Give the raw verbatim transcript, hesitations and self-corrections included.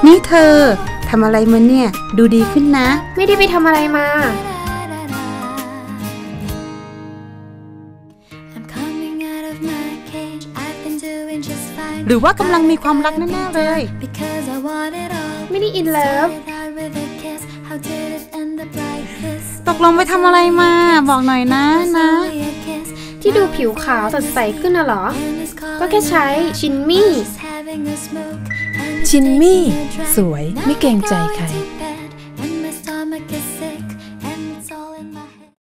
นี่เธอทำอะไรมาเนี่ยดูดีขึ้นนะไม่ได้ไปทำอะไรมาหรือว่ากำลังมีความรักแน่ๆเลยไม่ได้อินเลิฟตกลงไปทำอะไรมาบอกหน่อยนะนะที่ดูผิวขาวสดใสขึ้นน่ะเหรอก็แค่ใช้ชินมี่ชินมี่สวยไม่เกรงใจใคร